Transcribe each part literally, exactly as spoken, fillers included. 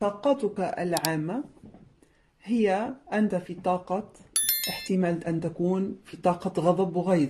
طاقتك العامة هي أنت في طاقة، احتمال أن تكون في طاقة غضب وغيظ.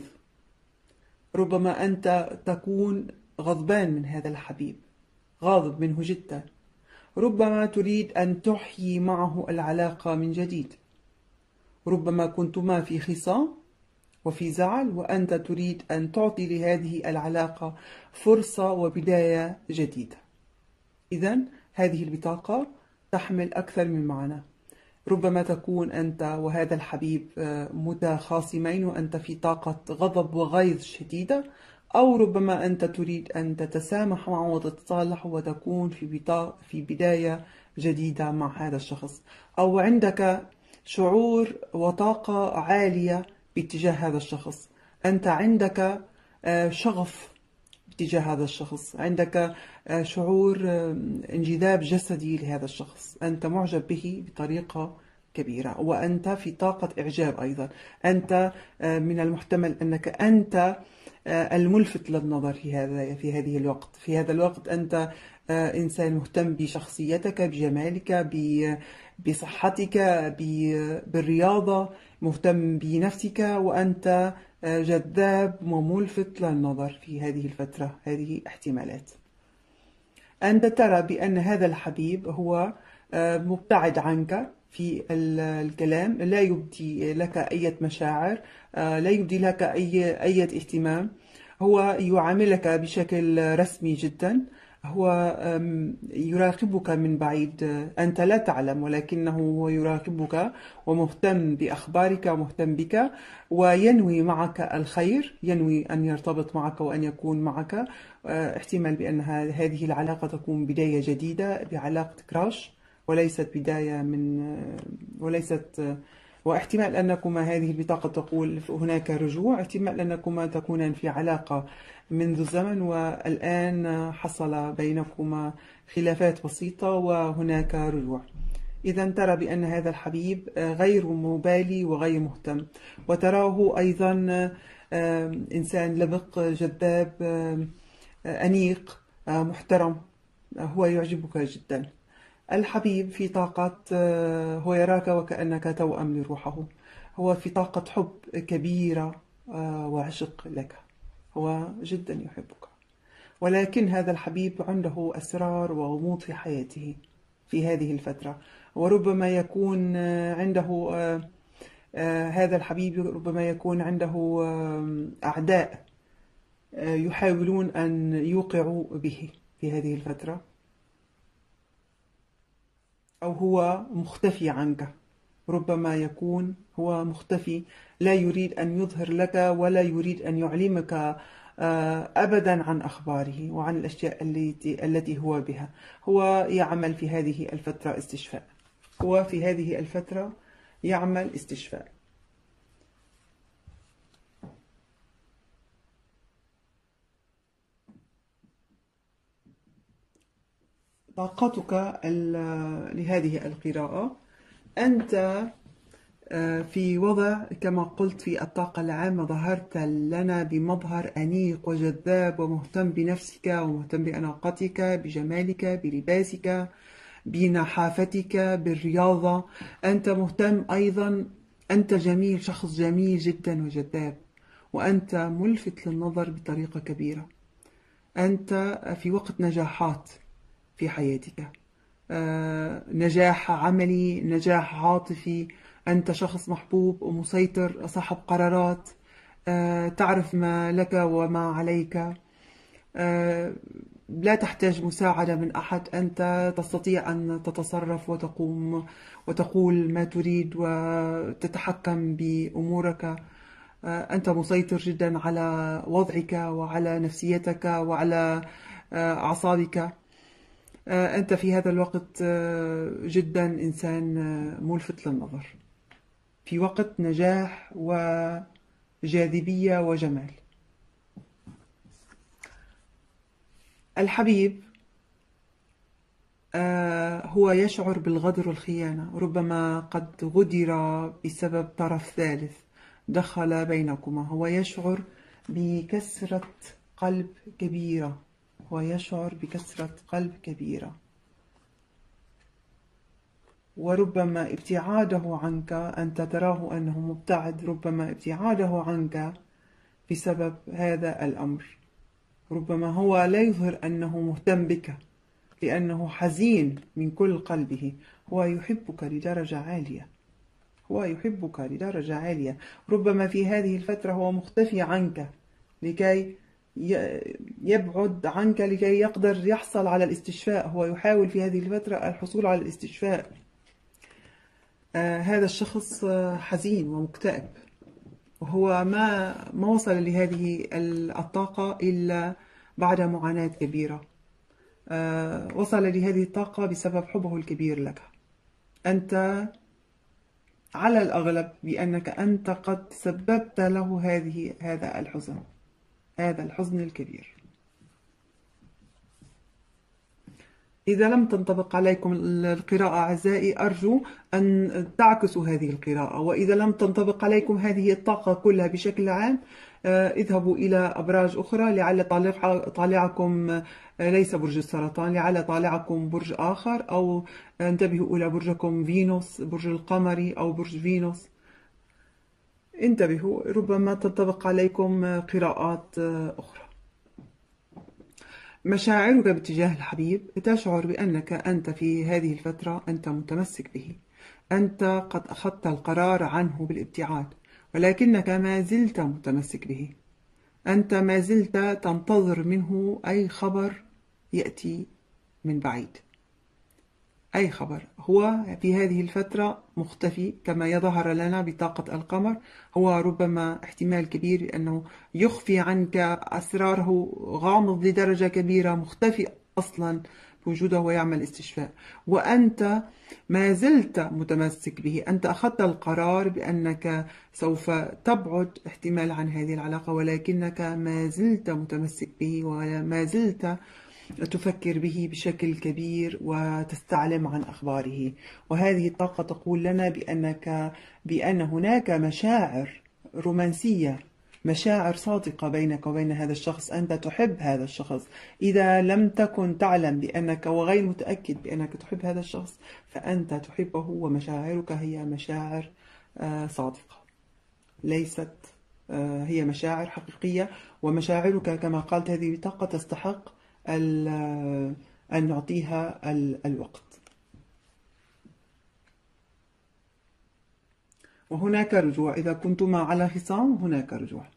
ربما أنت تكون غضبان من هذا الحبيب، غاضب منه جدا. ربما تريد أن تحيي معه العلاقة من جديد. ربما كنتما في خصام وفي زعل، وأنت تريد أن تعطي لهذه العلاقة فرصة وبداية جديدة. إذن هذه البطاقة تحمل أكثر من معنى. ربما تكون أنت وهذا الحبيب متخاصمين وأنت في طاقة غضب وغيظ شديدة، أو ربما أنت تريد أن تتسامح معه وتتصالح وتكون في في بداية جديدة مع هذا الشخص، أو عندك شعور وطاقة عالية باتجاه هذا الشخص. أنت عندك شغف تجاه هذا الشخص، عندك شعور انجذاب جسدي لهذا الشخص، أنت معجب به بطريقة كبيرة، وأنت في طاقة إعجاب أيضا. أنت من المحتمل أنك أنت الملفت للنظر في هذا في هذه الوقت في هذا الوقت أنت إنسان مهتم بشخصيتك، بجمالك، بصحتك، بالرياضة، مهتم بنفسك، وأنت جذاب وملفت للنظر في هذه الفترة. هذه احتمالات. أنت ترى بأن هذا الحبيب هو مبتعد عنك في الكلام، لا يبدي لك أي مشاعر، لا يبدي لك أي أي اهتمام. هو يعاملك بشكل رسمي جدا، هو يراقبك من بعيد، أنت لا تعلم، ولكنه هو يراقبك ومهتم بأخبارك ومهتم بك، وينوي معك الخير، ينوي أن يرتبط معك وأن يكون معك. احتمال بأن هذه العلاقة تكون بداية جديدة بعلاقة كراش، وليست بداية من وليست واحتمال أنكما هذه البطاقة تقول هناك رجوع، احتمال أنكما تكونان في علاقة منذ زمن والآن حصل بينكما خلافات بسيطة وهناك رجوع. إذا ترى بأن هذا الحبيب غير مبالي وغير مهتم، وتراه أيضا إنسان لبق، جذاب، أنيق، محترم، هو يعجبك جدا. الحبيب في طاقة، هو يراك وكأنك توأم لروحه، هو في طاقة حب كبيرة وعشق لك، هو جدا يحبك. ولكن هذا الحبيب عنده أسرار وغموض في حياته في هذه الفترة، وربما يكون عنده هذا الحبيب ربما يكون عنده أعداء يحاولون أن يوقعوا به في هذه الفترة، أو هو مختفي عنك. ربما يكون هو مختفي، لا يريد أن يظهر لك ولا يريد أن يعلمك أبدا عن أخباره وعن الأشياء التي التي هو بها. هو يعمل في هذه الفترة استشفاء، هو في هذه الفترة يعمل استشفاء. طاقتك لهذه القراءة، أنت في وضع كما قلت في الطاقة العامة ظهرت لنا بمظهر أنيق وجذاب ومهتم بنفسك ومهتم بأناقتك، بجمالك، بلباسك، بنحافتك، بالرياضة. أنت مهتم أيضا، أنت جميل، شخص جميل جدا وجذاب، وأنت ملفت للنظر بطريقة كبيرة. أنت في وقت نجاحات في حياتك، نجاح عملي، نجاح عاطفي. أنت شخص محبوب ومسيطر، صاحب قرارات، تعرف ما لك وما عليك، لا تحتاج مساعدة من أحد. أنت تستطيع أن تتصرف وتقوم وتقول ما تريد وتتحكم بأمورك. أنت مسيطر جدا على وضعك وعلى نفسيتك وعلى أعصابك. أنت في هذا الوقت جدا إنسان ملفت للنظر، في وقت نجاح وجاذبية وجمال. الحبيب هو يشعر بالغدر والخيانة، ربما قد غدر بسبب طرف ثالث دخل بينكما. هو يشعر بكسرة قلب كبيرة، هو يشعر بكسرة قلب كبيرة. وربما ابتعاده عنك أنت تراه أنه مبتعد، ربما ابتعاده عنك بسبب هذا الأمر. ربما هو لا يظهر أنه مهتم بك لأنه حزين من كل قلبه. هو يحبك لدرجة عالية، هو يحبك لدرجة عالية. ربما في هذه الفترة هو مختفي عنك لكي يبعد عنك لكي يقدر يحصل على الاستشفاء. هو يحاول في هذه الفترة الحصول على الاستشفاء. آه هذا الشخص آه حزين ومكتئب، وهو ما ما وصل لهذه الطاقة إلا بعد معاناة كبيرة. آه وصل لهذه الطاقة بسبب حبه الكبير لك. أنت على الأغلب بأنك أنت قد سببت له هذه هذا الحزن، هذا الحزن الكبير. إذا لم تنطبق عليكم القراءة أعزائي أرجو أن تعكسوا هذه القراءة، وإذا لم تنطبق عليكم هذه الطاقة كلها بشكل عام اذهبوا إلى أبراج أخرى، لعل طالعكم ليس برج السرطان، لعل طالعكم برج آخر، أو انتبهوا إلى برجكم فينوس، برج القمري أو برج فينوس. انتبهوا، ربما تنطبق عليكم قراءات أخرى. مشاعرك باتجاه الحبيب، تشعر بأنك أنت في هذه الفترة أنت متمسك به، أنت قد أخذت القرار عنه بالابتعاد، ولكنك ما زلت متمسك به. أنت ما زلت تنتظر منه أي خبر يأتي من بعيد، أي خبر. هو في هذه الفترة مختفي كما يظهر لنا بطاقة القمر. هو ربما احتمال كبير أنه يخفي عنك أسراره، غامض لدرجة كبيرة، مختفي أصلا بوجوده ويعمل استشفاء، وأنت ما زلت متمسك به. أنت أخذت القرار بأنك سوف تبعد احتمال عن هذه العلاقة، ولكنك ما زلت متمسك به وما زلت تفكر به بشكل كبير وتستعلم عن أخباره. وهذه الطاقة تقول لنا بأنك بأن هناك مشاعر رومانسية، مشاعر صادقة بينك وبين هذا الشخص. أنت تحب هذا الشخص. إذا لم تكن تعلم بأنك وغير متأكد بأنك تحب هذا الشخص فأنت تحبه، ومشاعرك هي مشاعر صادقة، ليست هي مشاعر حقيقية. ومشاعرك كما قالت هذه الطاقة تستحق أن نعطيها الوقت. وهناك رجوع، إذا كنتما على خصام هناك رجوع.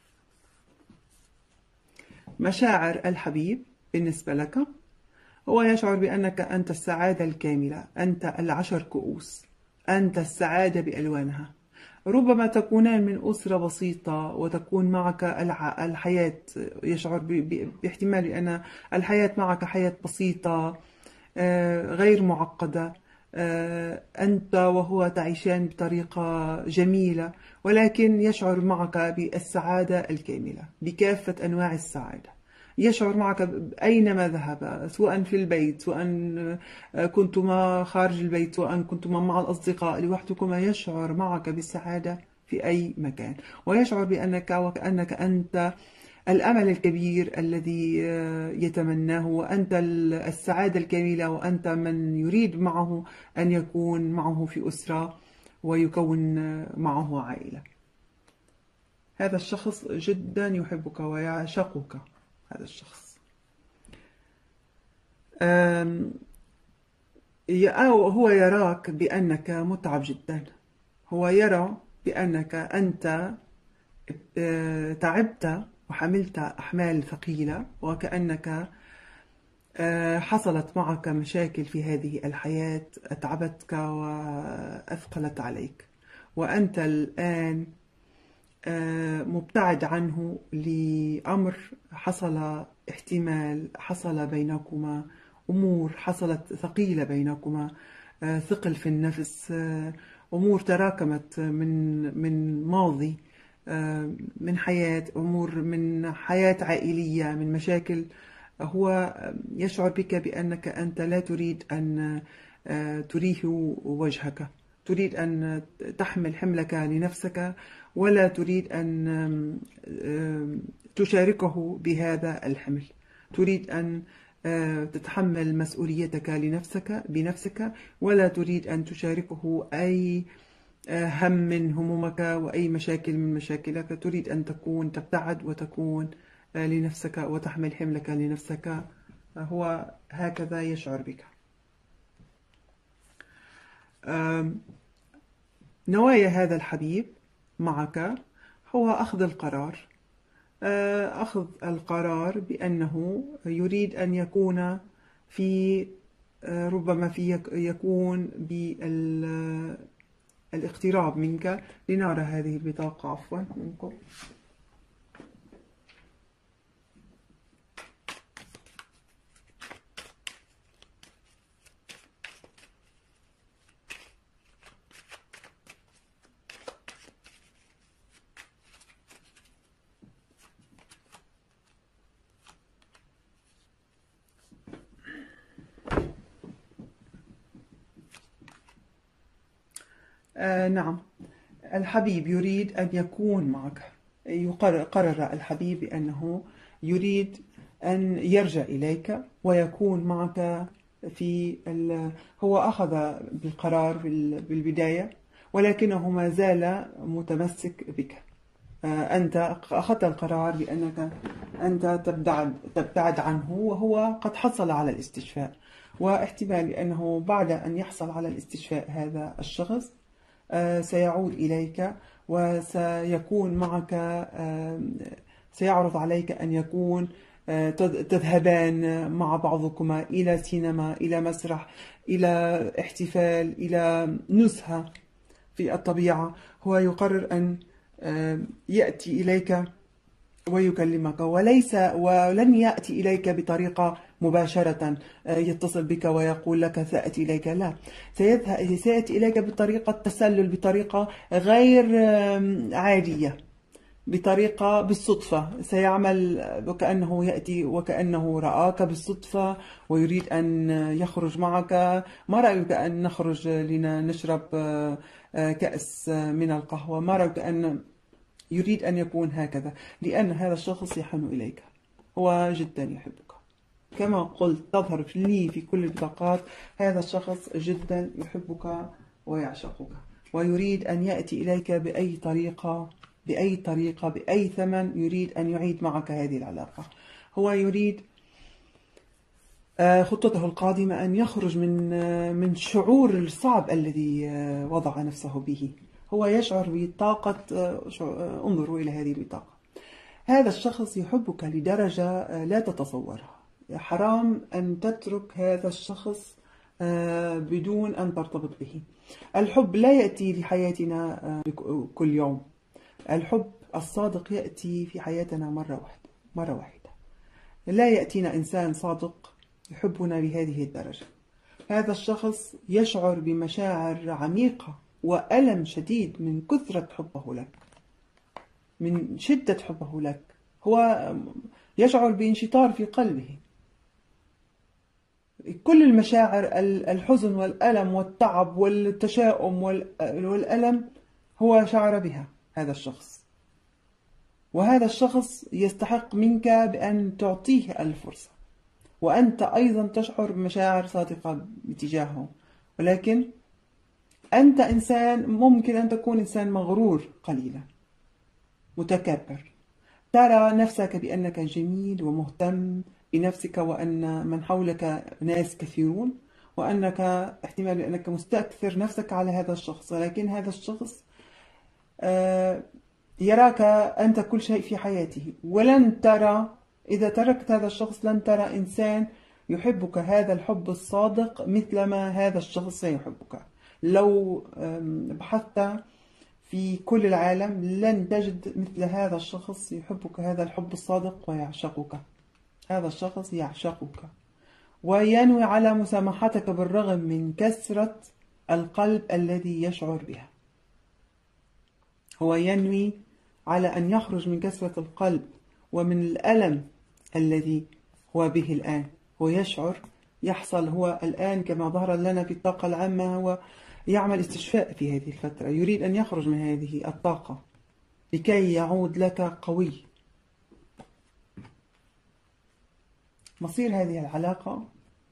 مشاعر الحبيب بالنسبة لك، هو يشعر بأنك أنت السعادة الكاملة، أنت العشر كؤوس، أنت السعادة بألوانها. ربما تكونان من أسرة بسيطة وتكون معك الحياة، يشعر باحتمال أن الحياة معك حياة بسيطة غير معقدة، أنت وهو تعيشان بطريقة جميلة، ولكن يشعر معك بالسعادة الكاملة، بكافة أنواع السعادة. يشعر معك أينما ذهب، سواء في البيت، سواء كنتما خارج البيت، سواء كنتما مع الأصدقاء لوحدكما، يشعر معك بالسعادة في أي مكان. ويشعر بأنك وكأنك أنت الأمل الكبير الذي يتمناه، وأنت السعادة الكاملة، وأنت من يريد معه أن يكون معه في أسرة ويكون معه عائلة. هذا الشخص جدا يحبك ويعشقك. هذا الشخص هو يراك بأنك متعب جدا، هو يرى بأنك أنت تعبت وحملت أحمال ثقيلة، وكأنك حصلت معك مشاكل في هذه الحياة أتعبتك وأثقلت عليك، وأنت الآن مبتعد عنه لأمر حصل، احتمال حصل بينكما أمور حصلت ثقيلة بينكما، ثقل في النفس، أمور تراكمت من من ماضي، من حياة، أمور من حياة عائلية، من مشاكل. هو يشعر بك بأنك أنت لا تريد أن تريه وجهك، تريد أن تحمل حملك لنفسك، ولا تريد أن تشاركه بهذا الحمل. تريد أن تتحمل مسؤوليتك لنفسك بنفسك، ولا تريد أن تشاركه أي هم من همومك وأي مشاكل من مشاكلك. تريد أن تكون تبتعد وتكون لنفسك وتحمل حملك لنفسك. هو هكذا يشعر بك. نوايا هذا الحبيب معك هو أخذ القرار أخذ القرار بأنه يريد أن يكون في ربما في يكون بالاقتراب منك. لنرى هذه البطاقة عفوا منكم. آه نعم، الحبيب يريد أن يكون معك. يقرر قرر الحبيب بأنه يريد أن يرجع إليك ويكون معك في ال... هو أخذ بالقرار بالبداية، ولكنه ما زال متمسك بك. آه أنت أخذت القرار بأنك أنت تبتعد تبتعد عنه، وهو قد حصل على الاستشفاء، واحتمال أنه بعد أن يحصل على الاستشفاء هذا الشخص سيعود إليك وسيكون معك، سيعرض عليك أن يكون تذهبان مع بعضكما إلى سينما، إلى مسرح، إلى احتفال، إلى نزهة في الطبيعة. هو يقرر أن يأتي إليك ويكلمك، وليس ولن يأتي إليك بطريقة مباشرة يتصل بك ويقول لك سأتي إليك، لا، سيأتي إليك بطريقة تسلل، بطريقة غير عادية، بطريقة بالصدفة. سيعمل وكأنه يأتي وكأنه رآك بالصدفة ويريد أن يخرج معك. ما رأيك أن نخرج لنشرب كأس من القهوة؟ ما رأيك أن يريد أن يكون هكذا؟ لأن هذا الشخص يحن إليك، هو جدا يحبك. كما قلت تظهر لي في كل البطاقات، هذا الشخص جدا يحبك ويعشقك، ويريد أن يأتي إليك بأي طريقة بأي طريقة بأي ثمن. يريد أن يعيد معك هذه العلاقة. هو يريد خطته القادمة أن يخرج من من الشعور الصعب الذي وضع نفسه به. هو يشعر بطاقة، انظروا إلى هذه البطاقة. هذا الشخص يحبك لدرجة لا تتصورها. حرام أن تترك هذا الشخص بدون أن ترتبط به. الحب لا يأتي لحياتنا كل يوم. الحب الصادق يأتي في حياتنا مرة واحدة مرة واحدة. لا يأتينا إنسان صادق يحبنا بهذه الدرجة. هذا الشخص يشعر بمشاعر عميقة وألم شديد من كثرة حبه لك، من شدة حبه لك. هو يشعر بانشطار في قلبه. كل المشاعر، الحزن والألم والتعب والتشاؤم والألم، هو شعر بها هذا الشخص. وهذا الشخص يستحق منك بأن تعطيه الفرصة، وأنت أيضا تشعر بمشاعر صادقة باتجاهه. ولكن أنت إنسان، ممكن أن تكون إنسان مغرور قليلا، متكبر، ترى نفسك بأنك جميل ومهتم بنفسك، وأن من حولك ناس كثيرون، وأنك احتمال أنك مستكثر نفسك على هذا الشخص. ولكن هذا الشخص يراك أنت كل شيء في حياته، ولن ترى، إذا تركت هذا الشخص لن ترى إنسان يحبك هذا الحب الصادق مثلما هذا الشخص سيحبك. لو بحثت في كل العالم لن تجد مثل هذا الشخص يحبك هذا الحب الصادق ويعشقك. هذا الشخص يعشقك وينوي على مسامحتك بالرغم من كسرة القلب الذي يشعر بها. هو ينوي على أن يخرج من كسرة القلب ومن الألم الذي هو به الآن. هو يشعر يحصل هو الآن كما ظهر لنا في الطاقة العامة، هو يعمل استشفاء في هذه الفترة. يريد أن يخرج من هذه الطاقة لكي يعود لك قوي، مصير هذه العلاقة،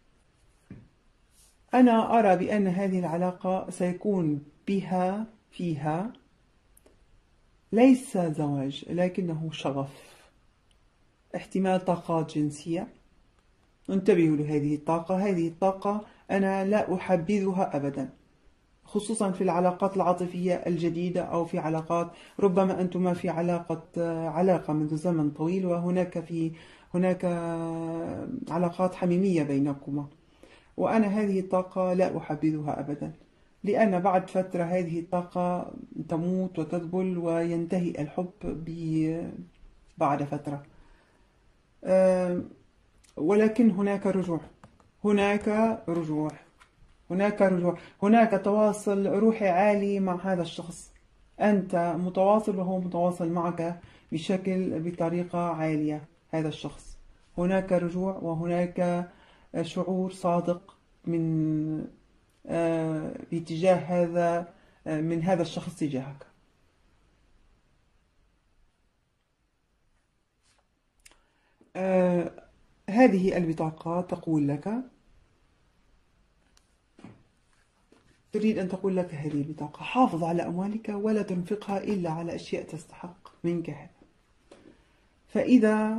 أنا أرى بأن هذه العلاقة سيكون بها فيها ليس زواج لكنه شغف، احتمال طاقات جنسية. انتبهوا لهذه الطاقة. هذه الطاقة أنا لا أحبذها أبدا، خصوصا في العلاقات العاطفية الجديدة أو في علاقات ربما أنتما في علاقة علاقة منذ زمن طويل، وهناك في هناك علاقات حميمية بينكما، وأنا هذه الطاقة لا أحبذها أبدا، لأن بعد فترة هذه الطاقة تموت وتذبل وينتهي الحب بعد فترة. ولكن هناك رجوع، هناك رجوع هناك رجوع هناك تواصل روحي عالي مع هذا الشخص. أنت متواصل وهو متواصل معك بشكل بطريقة عالية. هذا الشخص هناك رجوع، وهناك شعور صادق من آه باتجاه هذا آه من هذا الشخص تجاهك. آه هذه البطاقة تقول لك، تريد أن تقول لك هذه البطاقة: حافظ على أموالك ولا تنفقها إلا على أشياء تستحق منك هذا. فإذا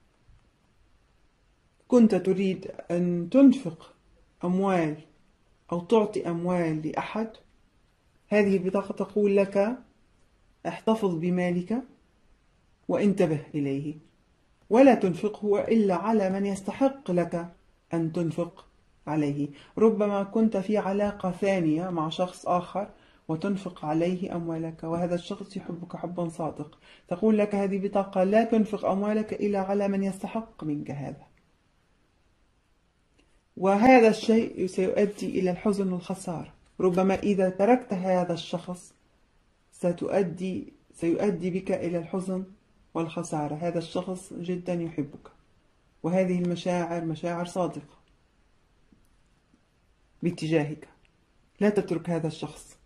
كنت تريد أن تنفق أموال أو تعطي أموال لأحد، هذه البطاقة تقول لك: احتفظ بمالك وانتبه إليه، ولا تنفقه إلا على من يستحق لك أن تنفق عليه. ربما كنت في علاقة ثانية مع شخص آخر وتنفق عليه أموالك، وهذا الشخص يحبك حبا صادق. تقول لك هذه بطاقة: لا تنفق أموالك إلا على من يستحق منك هذا. وهذا الشيء سيؤدي إلى الحزن والخسارة. ربما إذا تركت هذا الشخص ستؤدي سيؤدي بك إلى الحزن والخسارة. هذا الشخص جدا يحبك، وهذه المشاعر مشاعر صادقة باتجاهك. لا تترك هذا الشخص،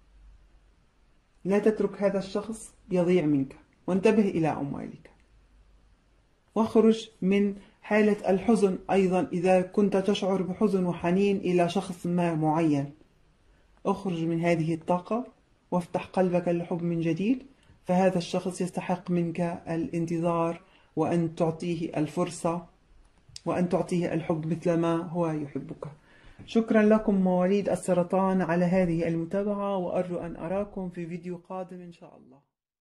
لا تترك هذا الشخص يضيع منك، وانتبه إلى أموالك، واخرج من حالة الحزن. أيضا إذا كنت تشعر بحزن وحنين إلى شخص ما معين، اخرج من هذه الطاقة وافتح قلبك للحب من جديد، فهذا الشخص يستحق منك الانتظار، وأن تعطيه الفرصة، وأن تعطيه الحب مثلما هو يحبك. شكرا لكم مواليد السرطان على هذه المتابعة، وأرجو أن أراكم في فيديو قادم إن شاء الله.